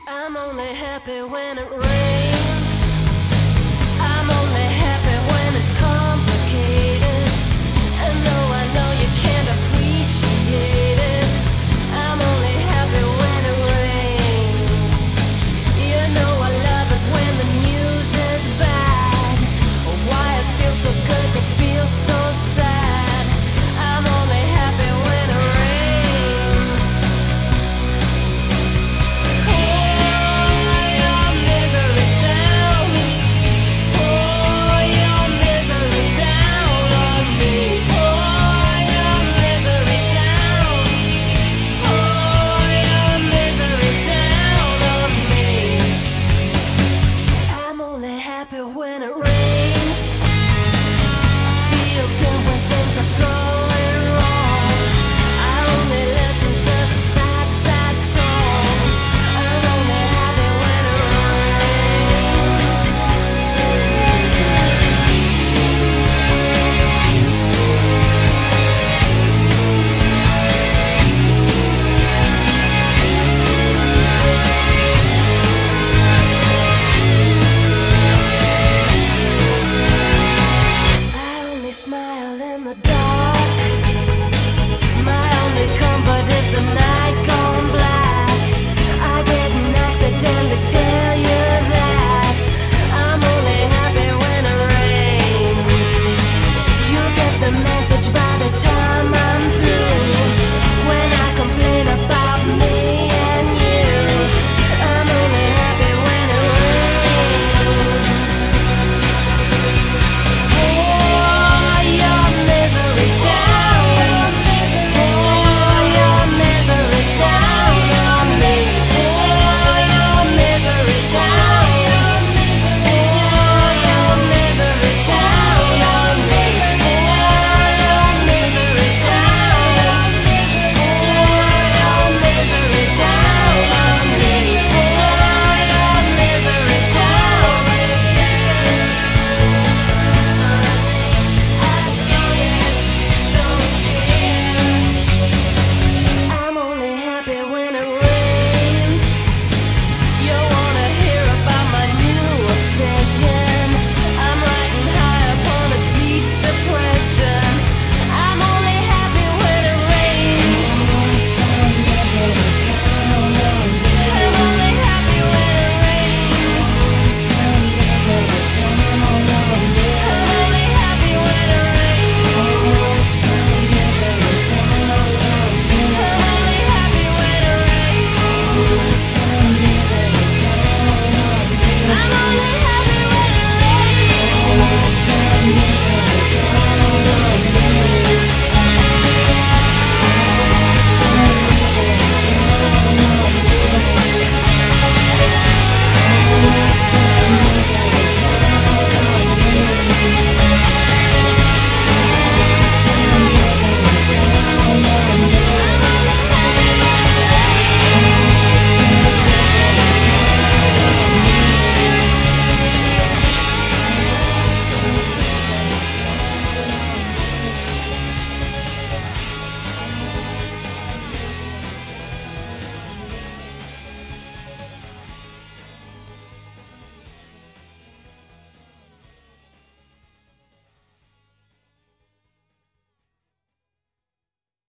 I'm only happy when it rains. I'm only happy when it's complicated. And though I know you can't appreciate it, I'm only happy when it rains. You know I love it when the news is bad. Why it feels so good to feel so sad. I'm only happy when it rains. Pour your misery down. Pour your misery down on me. Pour your misery down. Pour your misery down on me. I'm only happy when it rains. Feel good when things are going wrong. I only listen to the sad, sad songs. I'm only happy when it rains. I only smile in the dark. My only comfort is the night gone black. I didn't accidentally tell you that. I'm only happy when it rains. You get the message by the time I'm through. When I complain about me and you, I'm only happy when it rains. Pour your misery down. Pour your misery down on me. Pour your misery down. Pour your misery down on me. Pour your misery down. Pour your misery down on me. Pour your misery down. I'm only happy when it rains. You wanna hear about my new obsession? I'm riding high upon a deep depression. I'm only happy when it rains. I'm only happy when it rains. I'm only happy when it rains. I'm only happy when it rains.